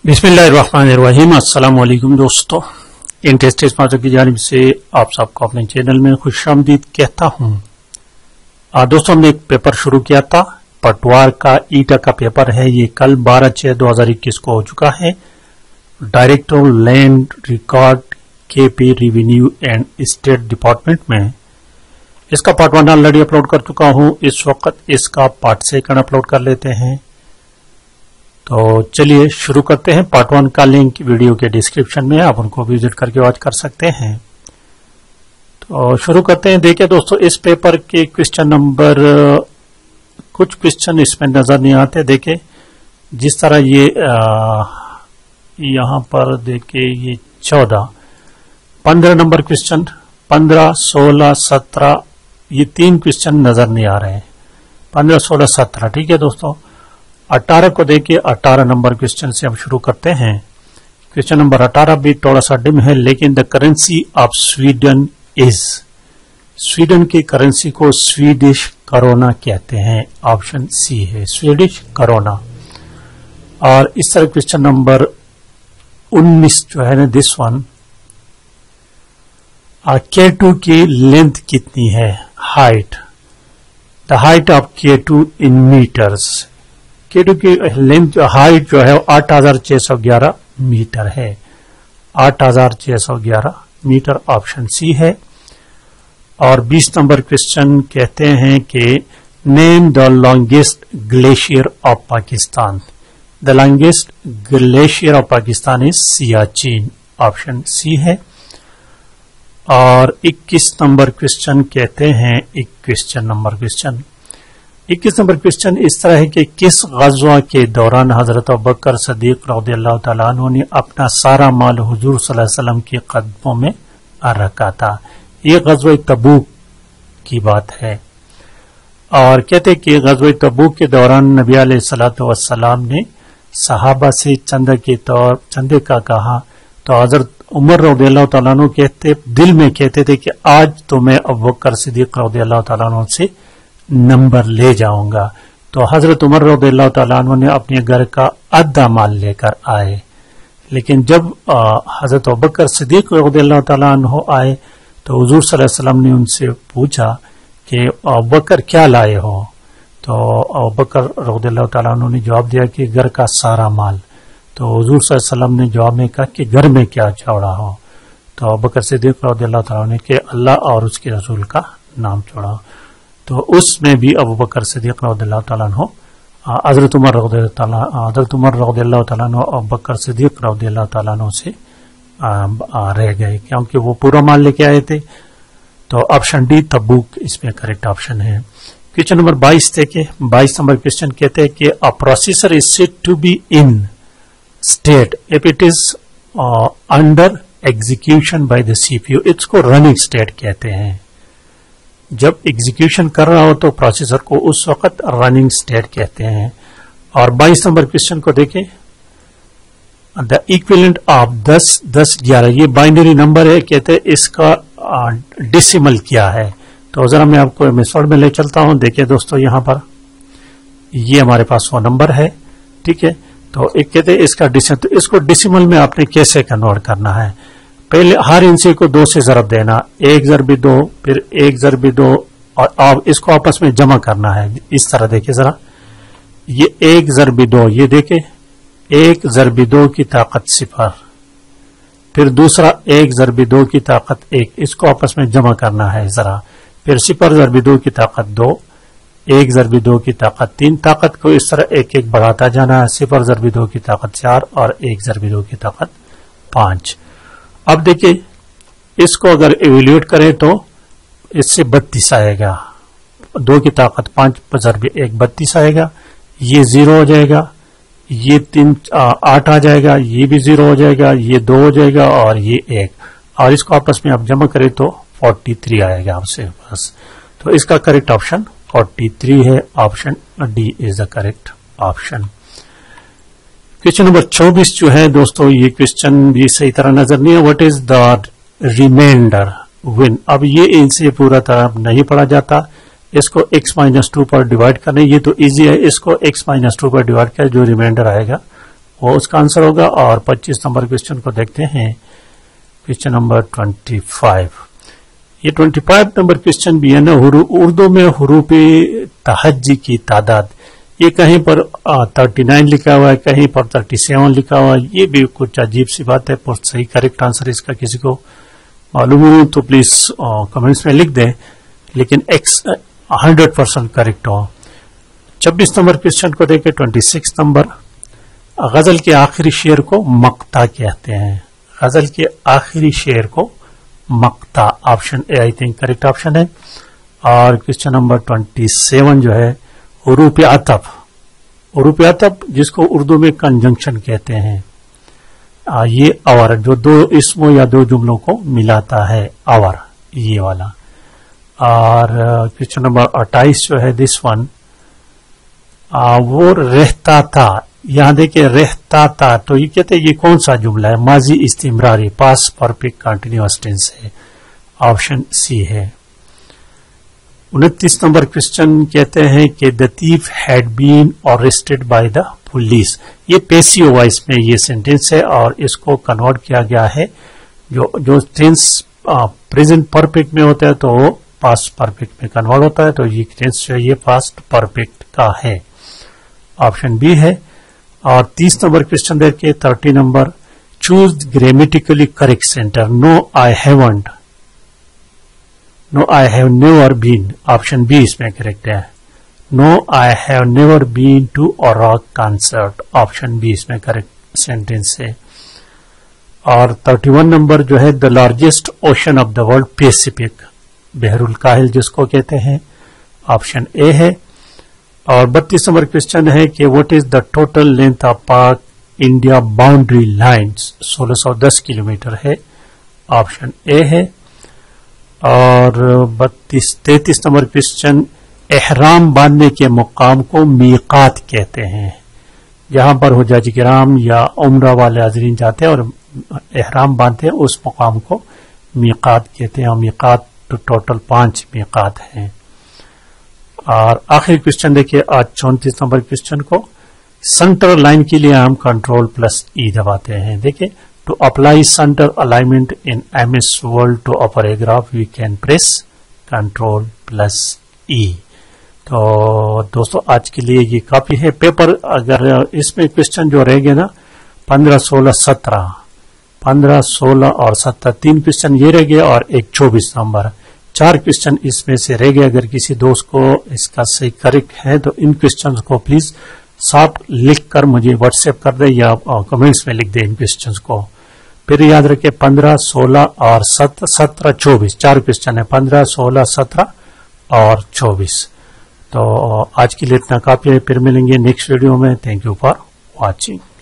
बिस्मिल्लाहिर्रहमानिर्रहीम। अस्सलाम वालेकुम दोस्तों, इंटरेस्टेड स्पॉन्सर की जानिब से आप सबको अपने चैनल में खुशामदीद कहता हूं। दोस्तों, हमने एक पेपर शुरू किया था, पटवार का ईटा का पेपर है। ये कल 12/6/2021 को हो चुका है। Director land record KP revenue and state department में इसका पार्ट 1 ऑलरेडी अपलोड कर चुका हूं। इस वक्त इसका पार्ट 2 अपलोड कर लेते हैं। तो चलिए शुरू करते हैं। पार्ट 1 का लिंक वीडियो के डिस्क्रिप्शन में, आप उनको विजिट करके वॉच कर सकते हैं। तो शुरू करते हैं। देखिए दोस्तों, इस पेपर के क्वेश्चन नंबर, कुछ क्वेश्चन इसमें नजर नहीं आते। देखिए जिस तरह ये यहां पर देखिए ये 15 नंबर क्वेश्चन, 15, 16, 17 ये 3 क्वेश्चन नजर नहीं आ रहे हैं। 15, 16, 17 ठीक है दोस्तों। 18 को देखिए, 18 नंबर क्वेश्चन से हम शुरू करते हैं। क्वेश्चन नंबर 18 भी थोड़ा सा डिम है, लेकिन the currency of Sweden is, Sweden की करेंसी को स्वीडिश करोना कहते हैं। ऑप्शन सी है, स्वीडिश करोना। और इस तरह क्वेश्चन नंबर 19 जो है ना, दिस वन, K2 की लेंथ कितनी है, height, the height of K2 in metres. K2 की लेंथ हाइट जो है 8611 मीटर है। 8611 मीटर, ऑप्शन सी है। और 20 नंबर क्वेश्चन कहते हैं कि name the longest glacier of Pakistan. The longest glacier of Pakistan is Siachen, option C है। और 21 नंबर क्वेश्चन कहते हैं, 21 नंबर क्वेश्चन इस तरह है कि किस गज़वा के दौरान हजरत अबू बकर सिद्दीक रज़ियल्लाहु तआला अन्हु ने अपना सारा माल हुजूर सल्लल्लाहु अलैहि वसल्लम के कदमों में रखा था। ये गज़वा तबूक की बात है। और कहते हैं कि गज़वा तबूक के दौरान नबी अलैहिस्सलातु वस्सलाम ने सहाबा से चंदे का कहा, तो हजरत उमर रज़ियल्लाहु तआला अन्हु दिल में कहते थे कि आज तो मैं अबू बकर सिद्दीक रज़ियल्लाहु तआला अन्हु से नंबर ले जाऊंगा। तो हजरत उमर रज़ियल्लाहु तआला अन्हु ने अपने घर का आधा माल लेकर आए। लेकिन जब हजरत अबू बकर सिद्दीक रज़ियल्लाहु तआला अन्हु आए तो हुजूर सल्लल्लाहु अलैहि वसल्लम ने उनसे पूछा कि अबू बकर क्या लाए हो। तो अबू बकर रज़ियल्लाहु तआला अन्हु ने जवाब दिया कि घर का सारा माल। तो हुजूर सल्लल्लाहु अलैहि वसल्लम ने जवाब में कहा कि घर में क्या छोड़ा हो। तो अबू बकर सिद्दीक रज़ियल्लाहु तआला ने कि अल्लाह और उसके रसूल का नाम छोड़ा। तो उसमें भी अबू बकर सिद्दीक रज़ियल्लाहु तआला अन्हु, हजरत उमर रज़ियल्लाहु तआला अन्हु अबू बकर सिद्दीक रज़ियल्लाहु तआला अन्हु से रह गए, क्योंकि वो पूरा माल लेके आए थे। तो ऑप्शन डी तबूक इसमें करेक्ट ऑप्शन है। क्वेश्चन नंबर 22 देखे। 22 नंबर क्वेश्चन कहते हैं कि a processor is said to be in state if it is under execution by the CPU. इसको रनिंग स्टेट कहते हैं। जब एग्जीक्यूशन कर रहा हो तो प्रोसेसर को उस वक्त रनिंग स्टेट कहते हैं। और 22 नंबर क्वेश्चन को देखें, द इक्विवेलेंट ऑफ 10, 10, 11 ये बाइनरी नंबर है। कहते हैं इसका डेसिमल क्या है। तो जरा मैं आपको मेथड में ले चलता हूं। देखिए दोस्तों, यहां पर ये हमारे पास वो नंबर है, ठीक है। तो एक कहते हैं इसका डेसिमल, तो इसको डेसिमल में आपने कैसे कन्वर्ट करना है। पहले हर इंची को 2 से ज़रब देना, 1 ज़रबी 2, फिर 1 ज़रबी 2, और आप इसको आपस में जमा करना है। इस तरह देखिए जरा, ये 1 ज़रबी 2, ये देखे 1 ज़रबी 2 की ताकत 0, फिर दूसरा 1 ज़रबी 2 की ताकत 1, इसको आपस में जमा करना है जरा। फिर 0 ज़रबी 2 की ताकत 2, 1 ज़रबी 2 की ताकत 3, ताकत को इस तरह एक एक बढ़ाता जाना है। 0 ज़रबी 2 की ताकत 4 और 1 ज़रबी 2 की ताकत 5। अब देखिए इसको अगर इवेल्यूएट करें तो इससे 32 आएगा। 2 की ताकत 5 ज़रबी 1 32 आएगा। ये 0 हो जाएगा, ये 3 8 आ जाएगा, ये भी 0 हो जाएगा, ये 2 हो जाएगा और ये 1, और इसको आपस में आप जमा करें तो 43 आएगा आपसे बस। तो इसका करेक्ट ऑप्शन 43 है। Option D is the correct option. Question number 24 जो है दोस्तों, ये क्वेश्चन भी सही तरह नजर नहीं है। What is the remainder when. अब ये इनसे पूरा तरह नहीं पढ़ा जाता। इसको x-2 पर डिवाइड करना, ये तो इजी है। इसको x-2 पर डिवाइड कर जो रिमाइंडर आएगा वो उसका आंसर होगा। और 25 नंबर क्वेश्चन को देखते हैं, क्वेश्चन नंबर 25। ये 25 नंबर क्वेश्चन भी है ना, उर्दू में हुरूफ तहज्जी की तादाद, ये कहीं पर 39 लिखा हुआ है, कहीं पर 37 लिखा हुआ है। ये भी कुछ अजीब सी बात है। पर सही करेक्ट आंसर इसका किसी को मालूम हो तो प्लीज कमेंट्स में लिख दें, लेकिन 100% करेक्ट हो। 26 नंबर क्वेश्चन को देखें, 26 नंबर, गजल के आखिरी शेर को मक्ता कहते हैं। गजल के आखिरी शेर को मक्ता, option A I think correct option है। और क्वेश्चन नंबर 27 जो है हुरूफ अतफ, हुरूफ अतफ जिसको उर्दू में कंजंक्शन कहते हैं। ये अवर जो दो इसमों या दो जुमलों को मिलाता है, अवर ये वाला। और क्वेश्चन नंबर 28 जो है दिस वन, वो रहता था, यहां देखिए रहता था, तो ये कहते हैं ये कौन सा जुमला है, माजी इस्तिमरारी, पास परफेक्ट कंटिन्यूअस टेंस है, ऑप्शन सी है। 29 नंबर क्वेश्चन कहते हैं कि the thief had been arrested by the police. ये पैसिव वॉइस में ये सेंटेंस है और इसको कन्वर्ट किया गया है, जो टेंस प्रेजेंट परफेक्ट में होता है तो वो पास्ट परफेक्ट में कन्वर्ट होता है, तो ये टेंस जो है ये पास्ट परफेक्ट का है, ऑप्शन बी है। और 30 नंबर क्वेश्चन देखिए, 30 number, choose grammatically correct sentence, no I haven't, no I have never been, option B इसमें करेक्ट है। No I have never been to a rock concert, option B इसमें correct sentence है। और 31 number जो है, the largest ocean of the world Pacific, बहरुल काहिल जिसको कहते हैं, ऑप्शन ए है। और 32 नंबर क्वेश्चन है कि what is the total length of Pak India boundary lines, 1610 kilometre है, ऑप्शन ए है। और 33 नंबर क्वेश्चन, एहराम बांधने के मुकाम को मीकात कहते हैं, जहां पर हुज्जाज किराम या उम्रा वाले हाज़रीन जाते हैं और एहराम बांधते हैं, उस मुकाम को मीकात कहते हैं। और मीकात तो टोटल 5 मीकात हैं। और आखिरी क्वेश्चन देखिए आज 34 नंबर क्वेश्चन को, सेंटर लाइन के लिए हम कंट्रोल+E दबाते हैं। देखिए, to apply centre alignment in MS word to a paragraph we can press control E. तो दोस्तों आज के लिए ये काफी है। पेपर अगर इसमें क्वेश्चन जो रह गए ना 15, 16, 17, 15, 16 और 17 3 क्वेश्चन ये रह गए और एक 24 नंबर, 4 क्वेश्चन इसमें से रह गए। अगर किसी दोस्त को इसका सही करेक्ट है तो इन क्वेश्चंस को प्लीज साफ लिख कर मुझे व्हाट्सएप कर दे या कमेंट्स में लिख दे इन क्वेश्चंस को। फिर याद रखें 15, 16 और 17, 24 4 क्वेश्चन है, 15, 16, 17 और 24। तो आज के लिए इतना काफी है, फिर मिलेंगे नेक्स्ट वीडियो में। Thank you for watching.